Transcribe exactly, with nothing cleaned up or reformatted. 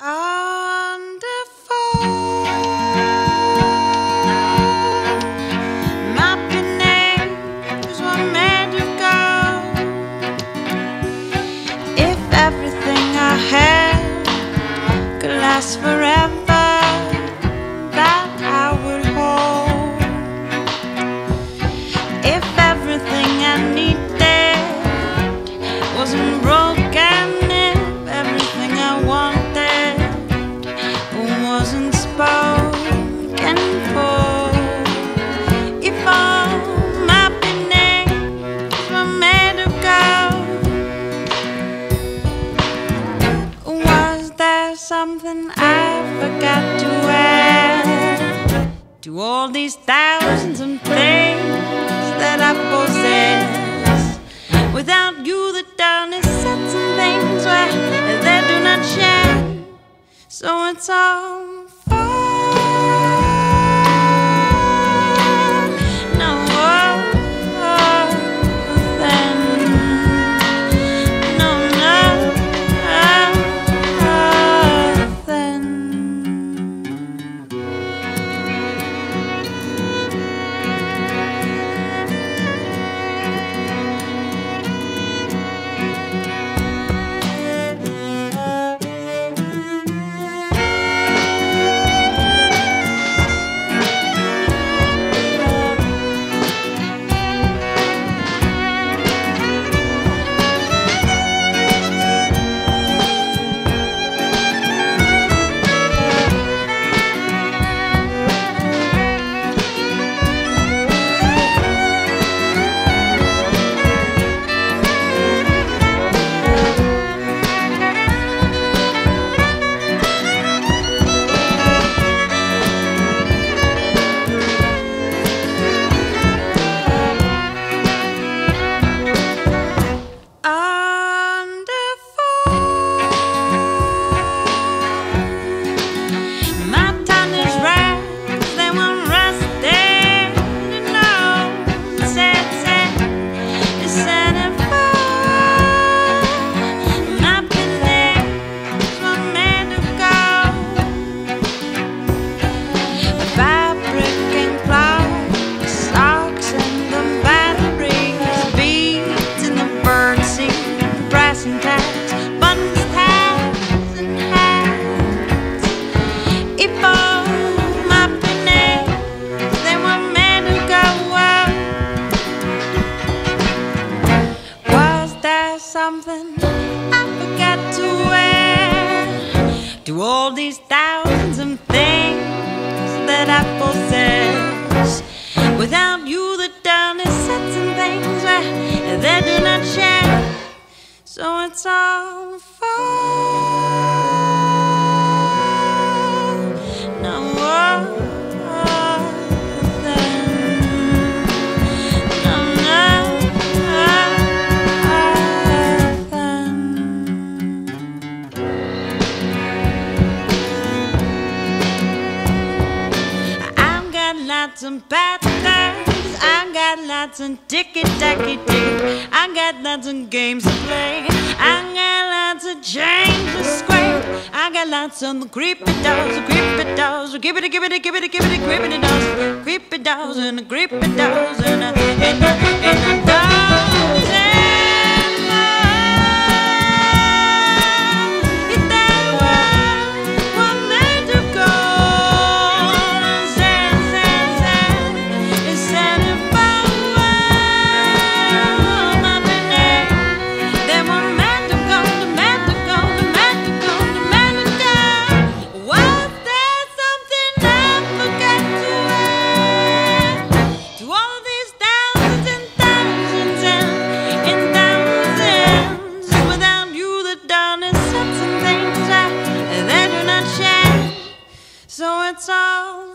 Wonderful, my pennies were made of gold. If everything I had could last forever, that I would hold. If everything I needed wasn't broken, if everything I wanted wasn't spoken for, if all my pennies were made of gold, was there something I forgot to add to all these thousands of things that I possess? Without you, the dullness sets in things where they do not share. So it's all for no then, no nothing. Something I forgot to add to all these thousands of things that I possess. Without you, the dullness sets in things where they do not share. So it's all for no other. Lots of patterns, I got lots of ticky-tacky tick. I got lots of games to play. I got lots of change to scrape. I got lots of the creepy dolls, the creepy dolls, the give it, give it, give it, give it, creepy dolls, creepy dolls, and the creepy dolls, and the, and the, and the dolls. So it's all